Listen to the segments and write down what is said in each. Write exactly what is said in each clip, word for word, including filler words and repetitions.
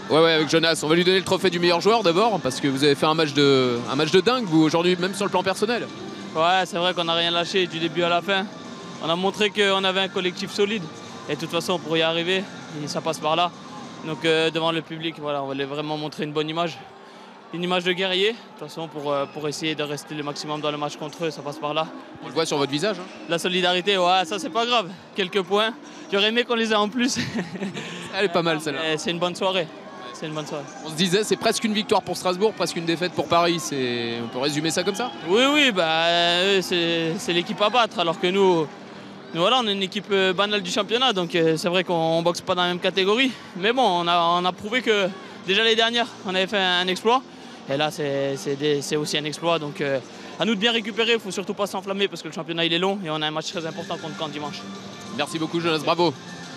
Ouais, ouais, avec Jonas. On va lui donner le trophée du meilleur joueur d'abord, parce que vous avez fait un match de, un match de dingue, vous, aujourd'hui, même sur le plan personnel. Ouais, c'est vrai qu'on n'a rien lâché du début à la fin. On a montré qu'on avait un collectif solide. Et de toute façon, pour y arriver, ça passe par là. Donc euh, devant le public, voilà, on voulait vraiment montrer une bonne image. Une image de guerrier, de toute façon, pour, euh, pour essayer de rester le maximum dans le match contre eux, ça passe par là. On le voit sur votre visage. Hein. La solidarité, ouais, ça c'est pas grave. Quelques points. J'aurais aimé qu'on les ait en plus. Elle est pas mal celle-là. C'est une bonne soirée. C'est une bonne soirée. On se disait, c'est presque une victoire pour Strasbourg, presque une défaite pour Paris. On peut résumer ça comme ça? Oui, oui, bah, c'est l'équipe à battre, alors que nous, nous, voilà, on est une équipe banale du championnat, donc euh, c'est vrai qu'on ne boxe pas dans la même catégorie. Mais bon, on a, on a prouvé que déjà les dernières, on avait fait un, un exploit. Et là, c'est aussi un exploit. Donc euh, à nous de bien récupérer, il ne faut surtout pas s'enflammer parce que le championnat il est long et on a un match très important contre Caen dimanche. Merci beaucoup Jonas, bravo.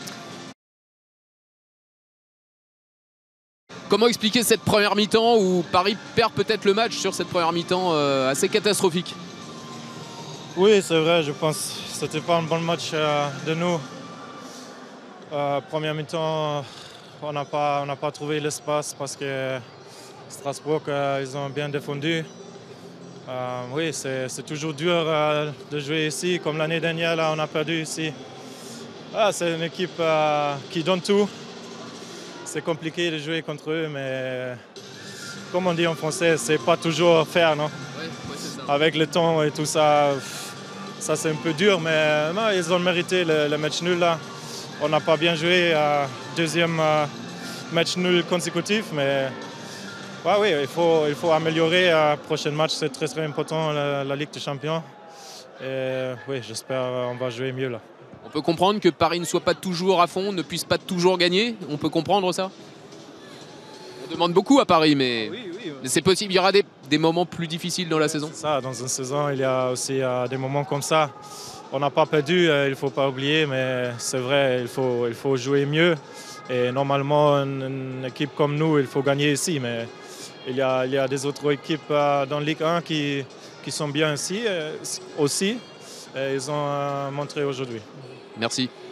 Comment expliquer cette première mi-temps où Paris perd peut-être le match sur cette première mi-temps euh, assez catastrophique? Oui, c'est vrai, je pense que ce n'était pas un bon match euh, de nous. Euh, première mi-temps, on n'a pas, on n'a pas trouvé l'espace parce que Strasbourg, euh, ils ont bien défendu. Euh, oui, c'est toujours dur euh, de jouer ici. Comme l'année dernière, là, on a perdu ici. Ah, c'est une équipe euh, qui donne tout. C'est compliqué de jouer contre eux, mais comme on dit en français, c'est pas toujours faire, non? Ouais, ouais, c'est ça. Avec le temps et tout ça, ça c'est un peu dur, mais non, ils ont mérité le, le match nul là. On n'a pas bien joué, euh, deuxième euh, match nul consécutif, mais ouais, oui, il faut, il faut améliorer. Le euh, prochain match, c'est très très important, la, la Ligue des Champions. Et oui, j'espère qu'on va jouer mieux là. On peut comprendre que Paris ne soit pas toujours à fond, ne puisse pas toujours gagner. On peut comprendre ça. On demande beaucoup à Paris, mais, oui, oui, mais c'est possible. Il y aura des, des moments plus difficiles dans la saison. Ça, dans une saison, il y a aussi euh, des moments comme ça. On n'a pas perdu, euh, il ne faut pas oublier, mais c'est vrai, il faut, il faut jouer mieux. Et normalement, une, une équipe comme nous, il faut gagner ici. Mais il y a, il y a des autres équipes euh, dans Ligue un qui, qui sont bien ici euh, aussi. Et ils ont euh, montré aujourd'hui. Merci.